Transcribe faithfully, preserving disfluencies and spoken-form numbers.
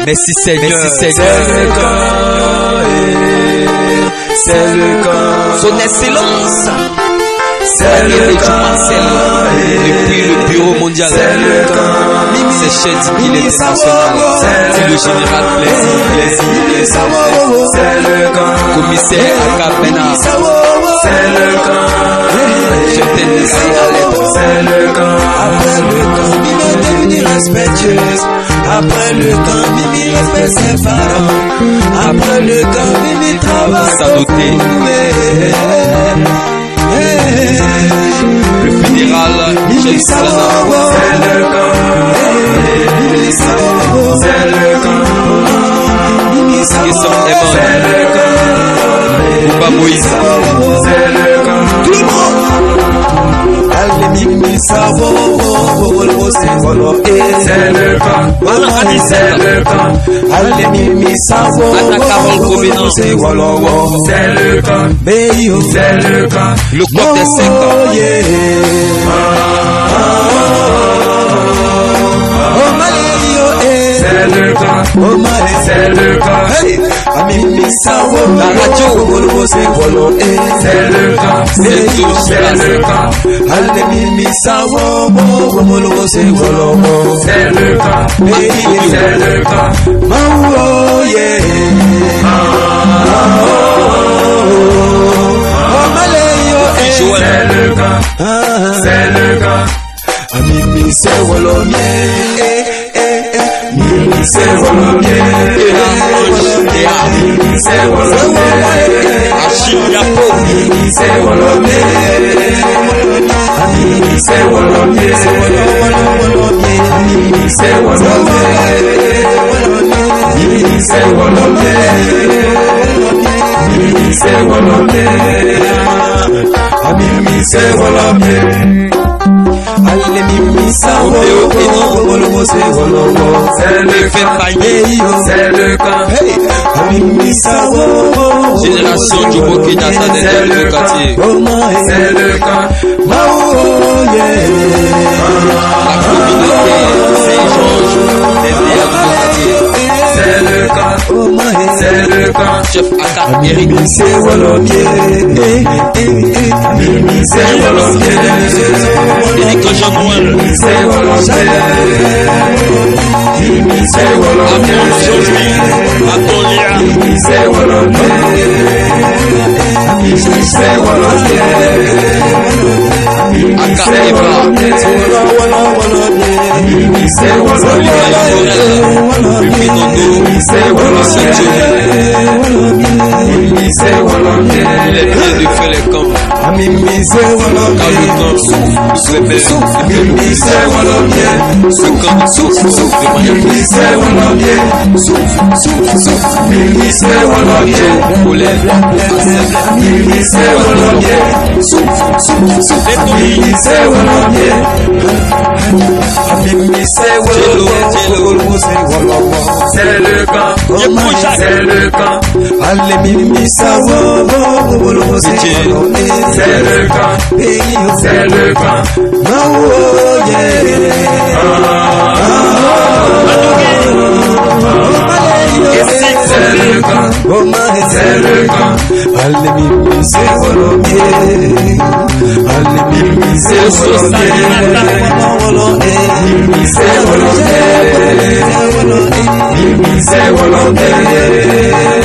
Merci Seigneur. Merci Seigneur. C'est le camp. C'est le camp. Son excellence. C'est le camp. Depuis le bureau mondial. C'est le camp. C'est chef d'île international. C'est le général Plaisir. Plaisir. C'est le camp. Commissaire Akabena. C'est le camp. Je t'ai laissé à l'aide. C'est le camp. Après le camp, il est devenu respectueuse. Après le camp, Mimi respecte ses parents. Après le camp, Mimi travaille. Saluté. Le fédéral, Michel Salana. C'est le camp. C'est le camp. Qui sont aimants. C'est le camp. Bouba Moïse. C'est le camp. Tout le monde. Allez, Mimi, ça va. C'est le camp. C'est le camp. Allez, Mimi, ça va. Anna Carole Goménan. C'est le camp. C'est le camp. Le code des cinq ans. C'est le camp. C'est le camp. La radio. C'est le camp. C'est le camp. Allez, Mimi, ça va. C'est le camp. C'est le camp. Oh, yeah. C'est le camp. C'est le camp. Mimi, c'est Wolomie. Mimi, c'est Wolomie. Mimi, c'est Wolomie. Achille Yapo. Mimi, c'est Wolomie. Mimi, c'est Wolomie. Mimi, c'est Wolomie. Mimi, c'est Wolomie. Mimi, c'est Wolomie. Mimi, c'est Wolomie. Allez, Mimi, ça va. C'est le camp. C'est le camp. Mimi, ça va. Génération du Burkina derrière le quartier. C'est le camp. Oh, yeah. La communauté Saint-Georges derrière le quartier. C'est le camp. C'est le camp. Chef Aka Eric. Mimi, c'est Wolomie. Mimi, c'est Wolomie. Eric Jean-Noël. Mimi, c'est Wolomie. Mimi, c'est Wolomie. Antonia. Mimi, c'est Wolomie. Mimi, c'est Wolomie. Mimi, c'est Wolomie. Mimi, c'est Wolomie. Mimi, c'est Wolomie. Mimi, c'est Wolomie. Il est bien de faire les camps. Mimi, c'est Wolomie. Car le camp se révèle. Mimi, c'est Wolomie. Ce camp souffle, souffle de manière Mimi, c'est Wolomie. Souffle, souffle, souffle. Mimi, c'est Wolomie. polaire. Mimi, c'est Wolomie. Souffle, souffle, souffle. Mimi, c'est Wolomie. Mimi, c'est Wolomie. C'est le camp. C'est le camp. Allez, Mimi, ça va. C'est le camp. C'est le camp. Oh, yeah. C'est le camp. C'est le camp. Allez, Mimi, c'est Wolomie. Allez, Mimi, c'est Wolomie. Mimi, c'est Wolomie. Mimi, c'est Wolomie.